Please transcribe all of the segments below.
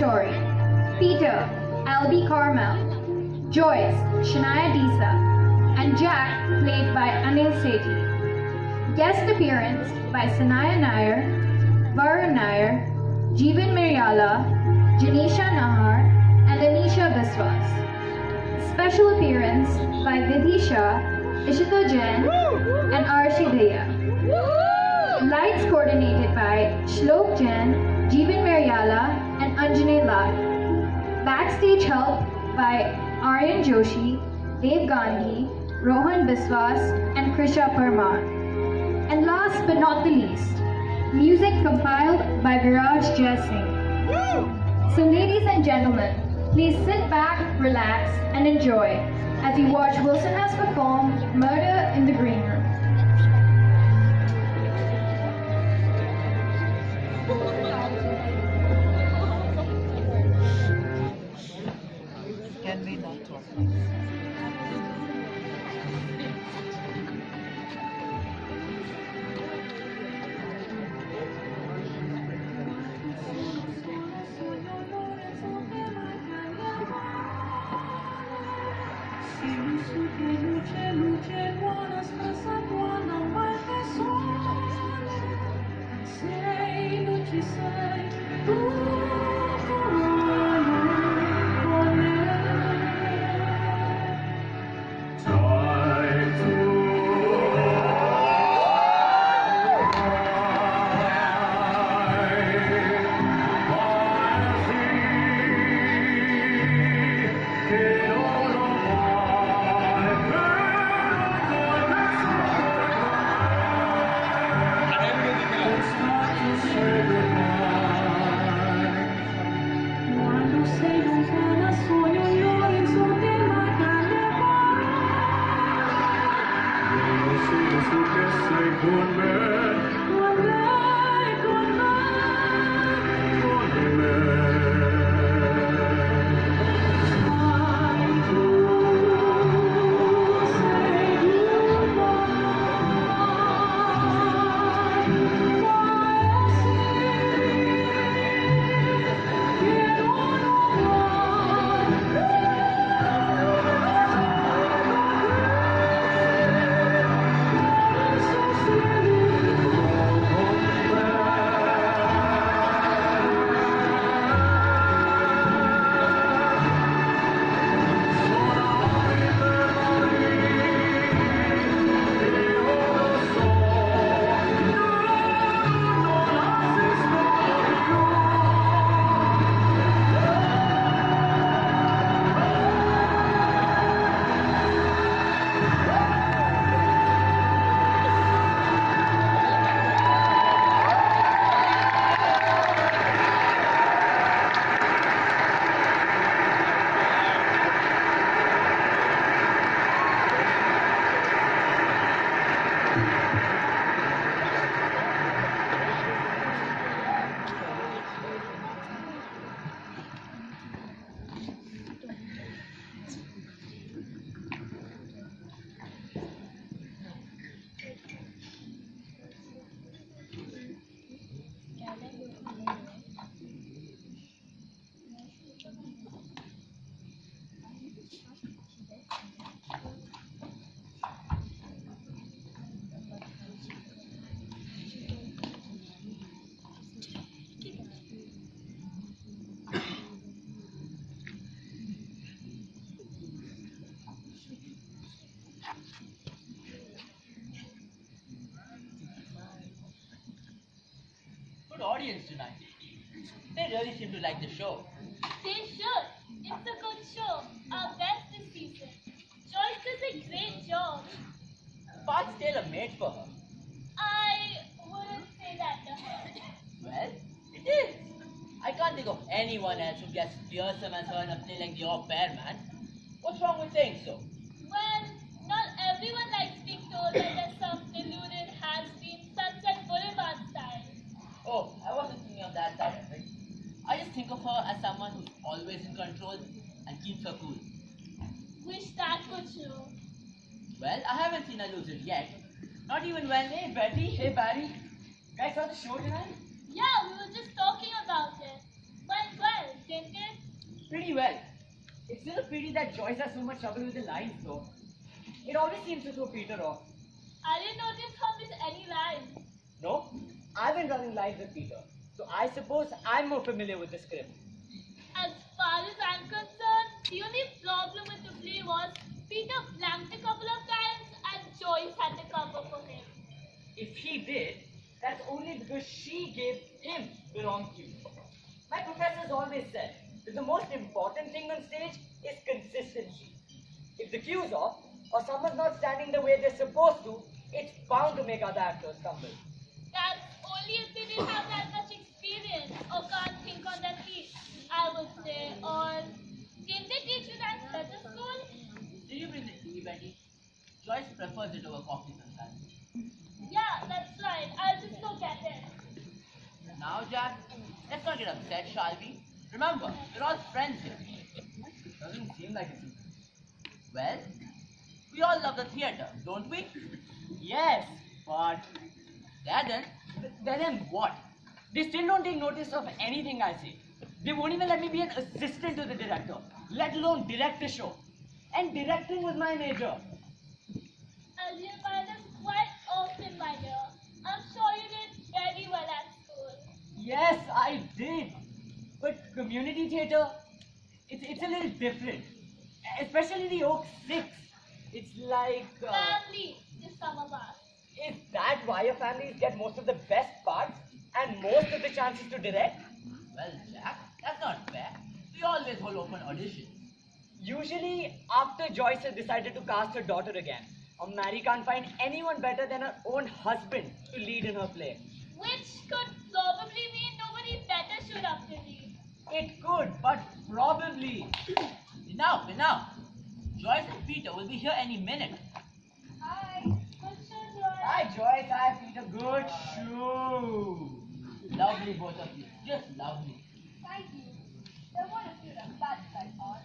Shori, Peter, Albie Carmel, Joyce, Shania Disa, and Jack, played by Anil Sethi. Guest appearance by Sanaya Nair, Varun Nair, Jeevan Miryala, Janisha Nahar, and Anisha Biswas. Special appearance by Vidhi Shah, Ishita Jain, and Arshi Daya. Lights coordinated by Shlok Jain, Jeevan Miryala, and Anjane Lal. Backstage help by Aryan Joshi, Dev Gandhi, Rohan Biswas, and Krisha Parmar. And last but not the least, music compiled by Viraj Jai Singh. So ladies and gentlemen, please sit back, relax, and enjoy as you watch Wilson House perform Murder in the Green Room. Can we not talk? Audience tonight. They really seem to like the show. They should. It's a good show. Our best this season. Joyce does a great job. Parts tailor-made for her. I wouldn't say that to her. Well, it is. I can't think of anyone else who gets fearsome as her in a play like The Au Pair Man. What's wrong with saying so? Well, not everyone likes being told that there's some deluded has-been Sunset Boulevard style. Oh, I wasn't thinking of that side of it. I just think of her as someone who's always in control and keeps her cool. Wish that were true. Well, I haven't seen her lose it yet. Not even when, hey Betty, hey Barry. Guys saw the show tonight? Yeah, we were just talking about it. Went well. didn't it? Pretty well. It's still a pity that Joyce has so much trouble with the lines, though. It always seems to throw Peter off. I didn't notice her with any lines. No, I've been running lines with Peter, so I suppose I'm more familiar with the script. As far as I'm concerned, the only problem with the play was Peter blanked a couple of times and Joyce had to cover for him. If he did, that's only because she gave him the wrong cue. My professor's always said that the most important thing on stage is consistency. If the cue's off, or someone's not standing the way they're supposed to, it's bound to make other actors stumble. That's only if they didn't have that much experience or can't think on their feet, I would say. Or didn't they teach you that at the school? Did you bring the tea, Betty? Joyce prefers it over coffee sometimes. Yeah, that's right. I'll just go get it. Now, Jack, let's not get upset, shall we? Remember, we're all friends here. Doesn't seem like it. Well, we all love the theatre, don't we? Yes, but... Then what? They still don't take notice of anything I say. They won't even let me be an assistant to the director, let alone direct the show. And directing was my major. As you find us quite often, my dear. I'm sure you did very well at school. Yes, I did. But community theatre, it's a little different. Especially the Oak 6. It's like... Family to some of us. Is that why your families get most of the best parts and most of the chances to direct? Well, Jack, that's not fair. We always hold open auditions. Usually, after Joyce has decided to cast her daughter again, Mary can't find anyone better than her own husband to lead in her play. Which could probably mean nobody better showed up to lead. It could, but probably. Enough. Joyce and Peter will be here any minute. Hi. Good show, Joyce. Hi, Joyce. Hi, Peter. Good show. Lovely, both of you. Just lovely. Thank you. There were a few bad I thought.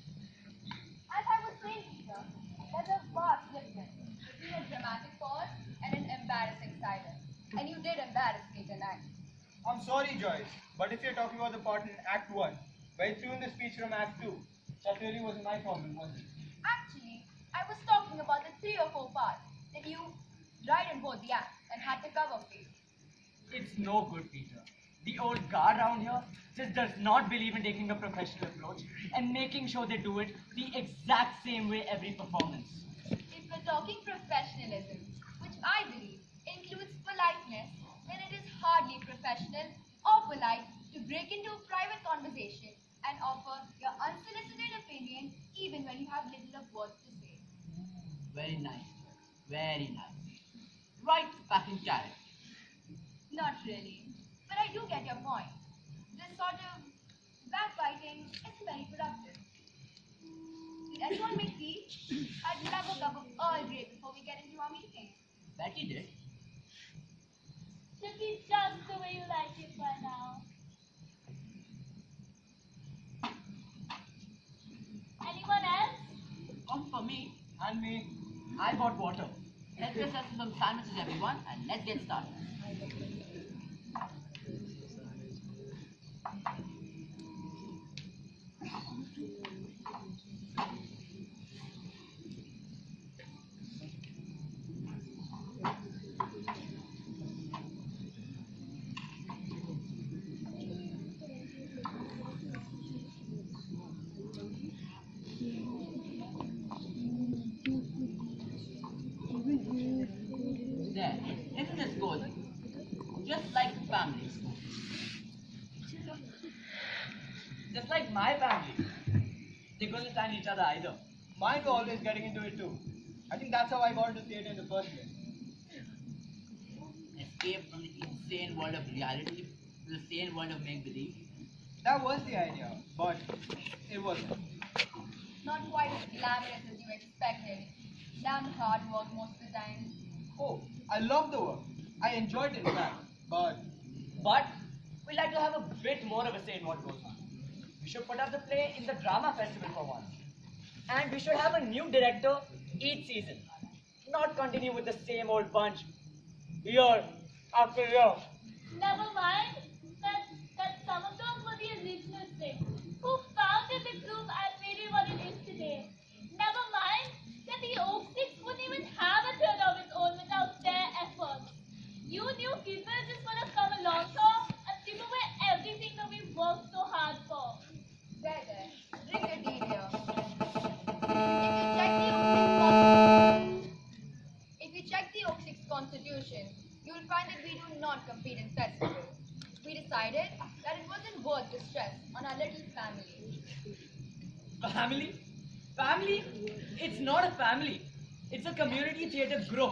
As I was saying, Peter, there's a vast difference between a dramatic pause and an embarrassing silence. And you did embarrass me tonight. I'm sorry, Joyce, but if you're talking about the part in Act 1, where you threw in the speech from Act 2, that really wasn't my problem, was it? Actually, I was talking about the 3 or 4 parts that you tried in both the acts and had to cover for you. It's no good, Peter. The old guard around here just does not believe in taking a professional approach and making sure they do it the exact same way every performance. If we're talking professionalism, which I believe includes politeness, then it is hardly professional or polite to break into a private conversation and offer your unsolicited opinion even when you have little of words to say. Very nice. Very nice. Right back in character. Not really, but I do get your point. This sort of backbiting is very productive. Did anyone make tea? I'd love a cup of Earl Grey before we get into our meeting. Betty did. Should be just the way you like it by now. Anyone else? Come for me. And me. I bought water. Let's just have some sandwiches, everyone, and let's get started. There, isn't this good? Just like family. Just like my family. They couldn't stand each other either. Mine were always getting into it too. I think that's how I got into theatre in the first place. Escape from the insane world of reality to the sane world of make-believe. That was the idea, but it wasn't. Not quite as glamorous as you expected. Damn hard work most of the time. Oh, I love the work. I enjoyed it in fact, but we like to have a bit more of a say in what goes on. We should put up the play in the drama festival for once. And we should have a new director each season. Not continue with the same old bunch year after year. Never mind. That some of those were the original scripts. Family? Family? It's not a family. It's a community theatre group.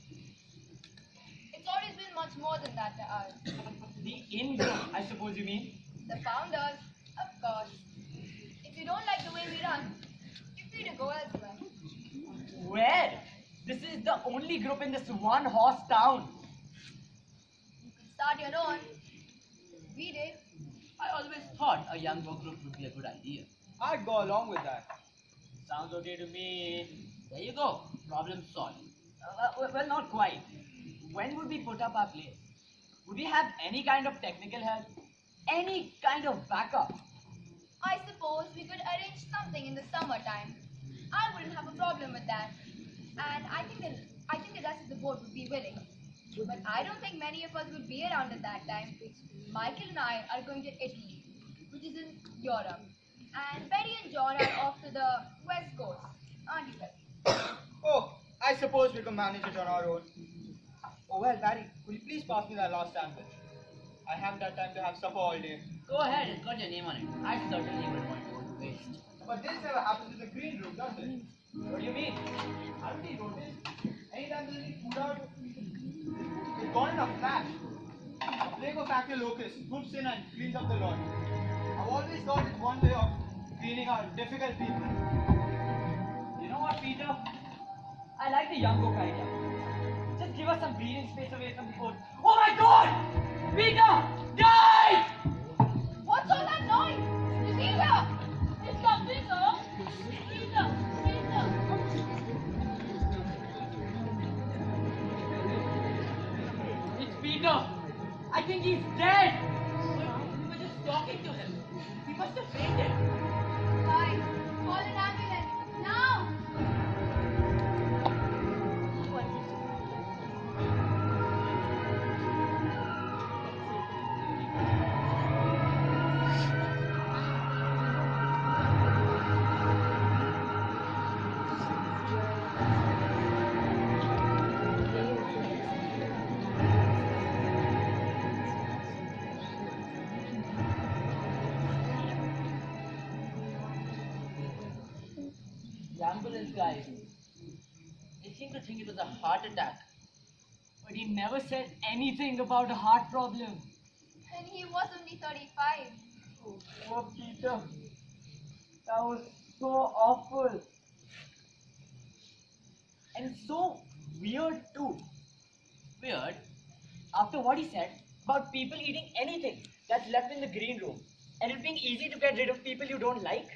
It's always been much more than that to us. The in-group, I suppose you mean? The founders, of course. If you don't like the way we run, you're free to go elsewhere. Where? This is the only group in this one-horse town. You could start your own. We did. I always thought a younger group would be a good idea. I'd go along with that. Sounds okay to me. There you go. Problem solved. Well, not quite. When would we put up our play? Would we have any kind of technical help? Any kind of backup? I suppose we could arrange something in the summertime. I wouldn't have a problem with that. And I think the rest of the board would be willing. But I don't think many of us would be around at that time. Michael and I are going to Italy, which is in Europe. And Betty and John are off to the west coast. Aren't you, Betty? Oh, I suppose we can manage it on our own. Oh well, Barry, could you please pass me that last sandwich? I haven't had time to have supper all day. Go ahead, it's got your name on it. I certainly wouldn't want to go to waste. But this never happens in the green room, does it? What do you mean? Haven't you noticed? Anytime there's any food out, it's gone in a flash. A plague of factory locusts swoops in and cleans up the lot. I've always thought it's one way of cleaning out difficult people. You know what, Peter? I like the young book idea. Just give us some breathing space away from the food. Oh my God! Peter! Guys! What's all that noise? Peter! It's got bigger. Peter, Peter. It's Peter! I think he's dead! We were just talking to him. He must have fainted. Guys, call an ambulance. Now! The ambulance guy, they seem to think it was a heart attack. But he never said anything about a heart problem. And he was only 35. Poor Peter. That was so awful. And so weird too. Weird. After what he said about people eating anything that's left in the green room and it being easy to get rid of people you don't like.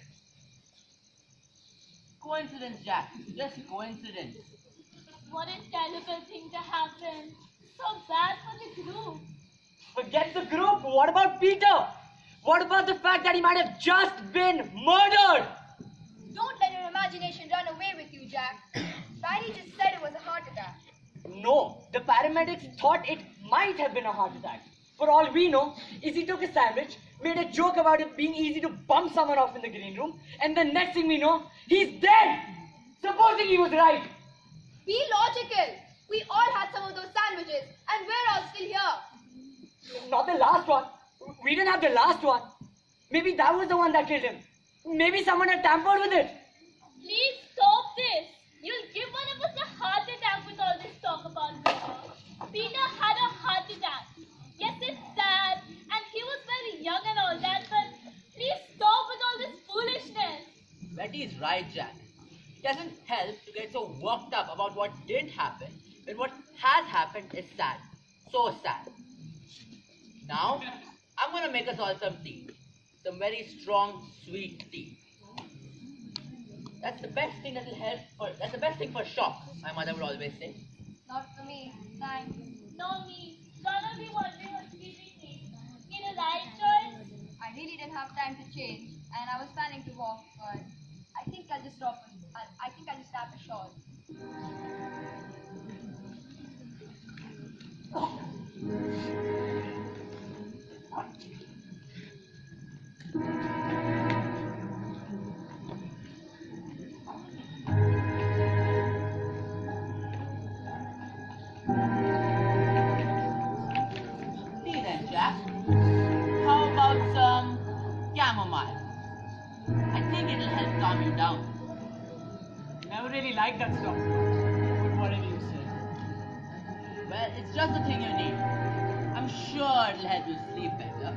Coincidence, Jack. Just coincidence. What a terrible thing to happen. So bad for the group. Forget the group. What about Peter? What about the fact that he might have just been murdered? Don't let your imagination run away with you, Jack. Barry just said it was a heart attack. No, the paramedics thought it might have been a heart attack. For all we know, is he took a sandwich, made a joke about it being easy to bump someone off in the green room, and the next thing we know, he's dead! Supposing he was right. Be logical. We all had some of those sandwiches, and we're all still here. Not the last one. We didn't have the last one. Maybe that was the one that killed him. Maybe someone had tampered with it. Please stop this. You'll give one of us a heart attack with all this talk about Peter. Peter had a heart attack. Yes, it's sad, and he was very young and all that, but please stop with all this foolishness. Betty's right, Jack. It doesn't help to get so worked up about what didn't happen when what has happened is sad. So sad. Now, I'm gonna make us all some tea. Some very strong, sweet tea. That's the best thing that will help that's the best thing for shock, my mother would always say. Not for me. Thanks. No, me. Gonna be wondering what's keeping me. Need a right choice? I really didn't have time to change, and I was planning to walk, but I think I'll just stop. I think I'll just tap a shawl. Tea then, Jack. How about some chamomile? I think down. Never really liked that stuff. But whatever you say. Well, it's just the thing you need. I'm sure it'll help you sleep better.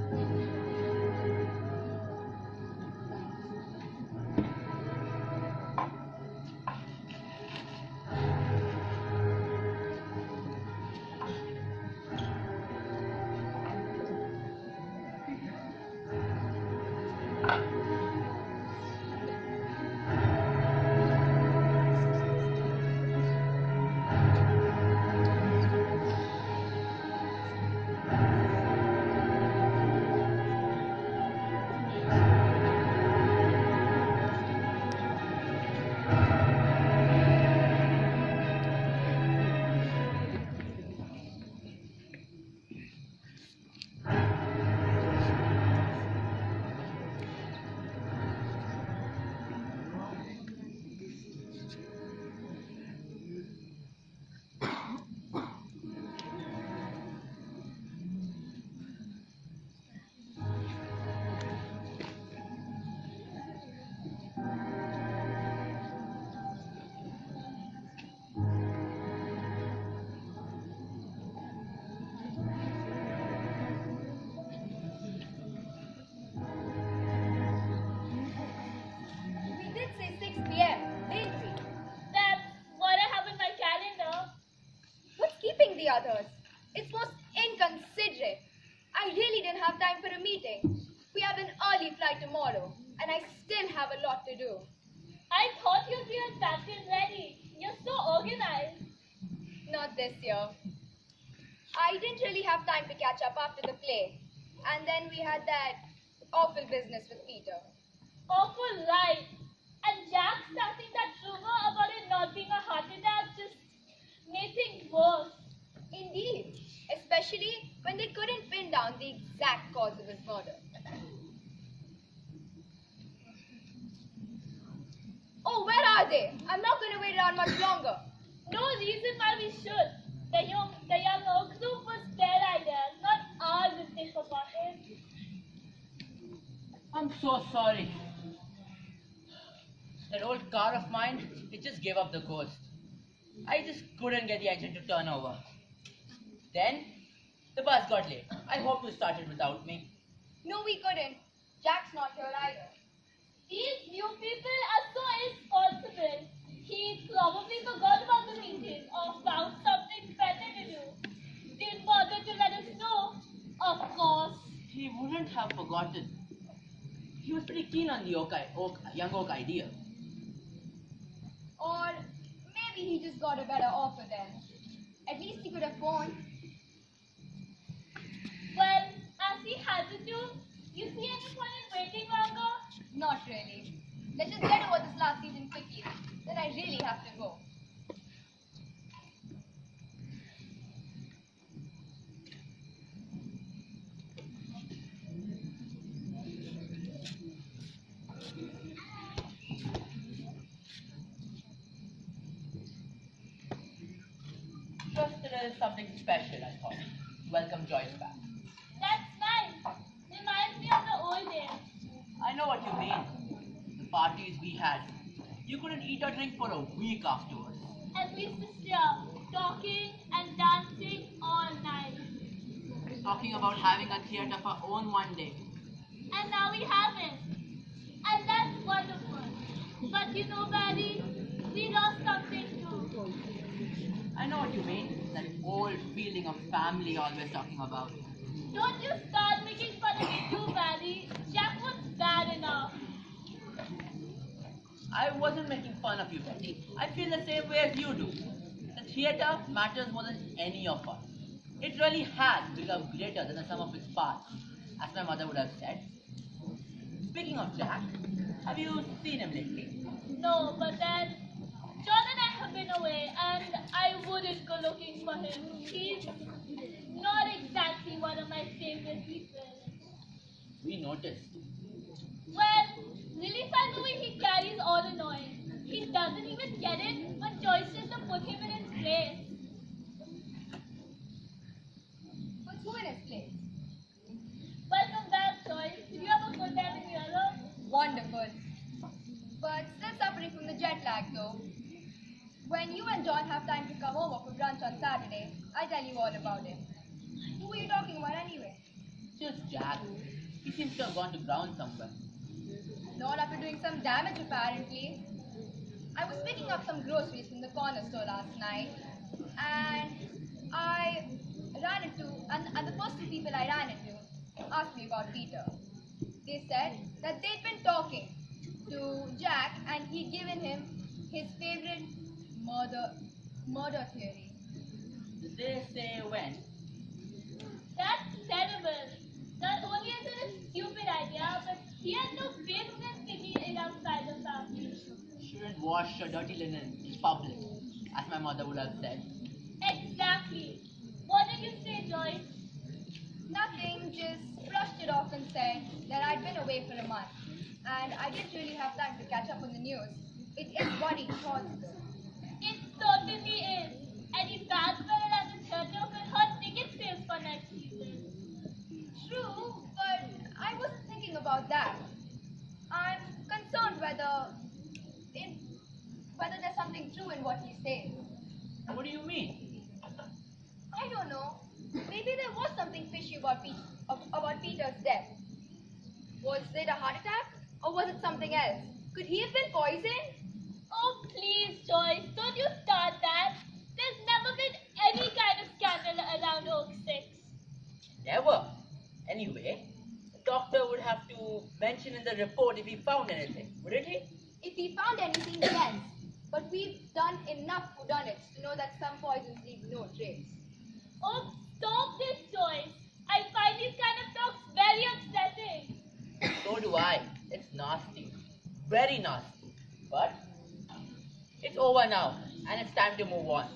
We did say 6 p.m., didn't we? That's what I have in my calendar. What's keeping the others? It's most inconsiderate. I really didn't have time for a meeting. We have an early flight tomorrow, and I still have a lot to do. I thought you'd be unpacked and ready. You're so organized. Not this year. I didn't really have time to catch up after the play. And then we had that awful business with Peter. Awful right. And Jack starting that rumor about it not being a heart attack just made things worse. Indeed. Especially when they couldn't pin down the exact cause of his murder. Oh, where are they? I'm not going to wait around much longer. No reason why we should. The young oak group was their idea, not ours if they forgot it. I'm so sorry. That old car of mine, it just gave up the ghost. I just couldn't get the engine to turn over. Then, the bus got late. I hope you started without me. No, we couldn't. Jack's not here either. These new people are so irresponsible. He probably forgot about the meeting or found something better to do. Didn't bother to let us know. Of course. He wouldn't have forgotten. He was pretty keen on the young oak idea. Or maybe he just got a better offer then. At least he could have phoned. Well, as he had to do, you see any point in waiting longer? Not really. Let's just get over this last season quickly. Then I really have to go. Just it is something special, I thought. Welcome Joyce back. That's nice. Reminds me of the old days. I know what you mean. The parties we had. You couldn't eat or drink for a week afterwards. At least this year, talking and dancing all night. Talking about having a theatre of our own one day. And now we have it. And that's wonderful. But you know, Barry, we lost something too. I know what you mean. That old feeling of family always talking about. Don't you start making fun of me too, Barry. Jack was bad enough. I wasn't making fun of you, Betty. I feel the same way as you do. The theatre matters more than any of us. It really has become greater than the sum of its parts, as my mother would have said. Speaking of Jack, have you seen him lately? No, but then John and I have been away and I wouldn't go looking for him. He's not exactly one of my favorite people. We noticed. Well, really by the way he carries all annoying. He doesn't even get it when Joyce says to put him in his place. Put who in his place? Welcome back, Joyce. Did you have a good time in Europe? Wonderful. But Jack, though. When you and John have time to come over for brunch on Saturday, I'll tell you all about it. Who were you talking about anyway? Just Jack. He seems to have gone to ground somewhere. Not after doing some damage, apparently. I was picking up some groceries from the corner store last night, and I ran into, and the first two people I ran into asked me about Peter. They said that they'd been talking to Jack, and he'd given him his favorite murder theory. Did they say when? That's terrible. Not only is it a stupid idea, but he has no business taking it outside the family. Shouldn't wash your dirty linen in public, as my mother would have said. Exactly. What did you say, Joyce? Nothing, just brushed it off and said that I'd been away for a month, and I didn't really have time to catch up on the news. It is worrying causes. It certainly is. Any fans better at the theatre will hurt ticket sales for next season. True, but I wasn't thinking about that. I'm concerned whether there's something true in what he says. What do you mean? I don't know. Maybe there was something fishy about Peter's death. Was it a heart attack? Or was it something else? Could he have been poisoned? Oh, please, Joyce, don't you start that. There's never been any kind of scandal around Oak 6. Never. Anyway, the doctor would have to mention in the report if he found anything, wouldn't he? If he found anything, yes. But we've done enough whodunits to know that some poisons leave no trace. Oh, stop this, Joyce. I find these kind of talks very upsetting. So do I. It's nasty. Very nasty. But it's over now, and it's time to move on.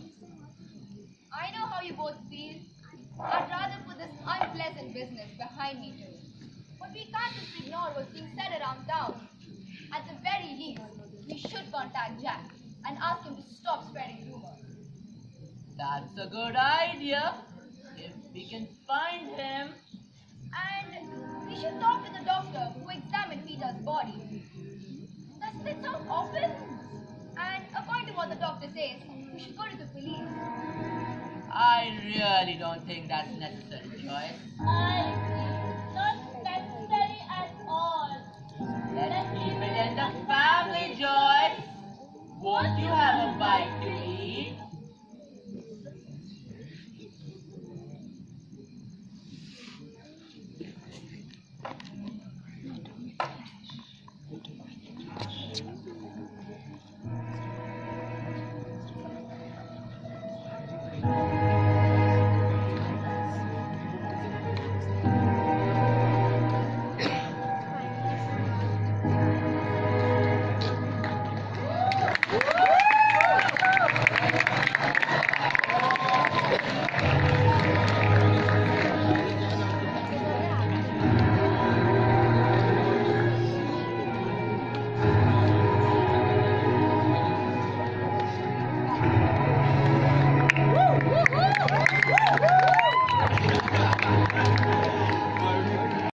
I know how you both feel. I'd rather put this unpleasant business behind me too. But we can't just ignore what's being said around town. At the very least, we should contact Jack and ask him to stop spreading rumors. That's a good idea. If we can find him. And we should talk to the doctor who examined Peter's body. Doesn't it sound awful? And according to what the doctor says, we should go to the police. I really don't think that's necessary, Joyce. I agree. Not necessary at all. Let's keep it in the family, Joyce. Won't you have a bite to eat?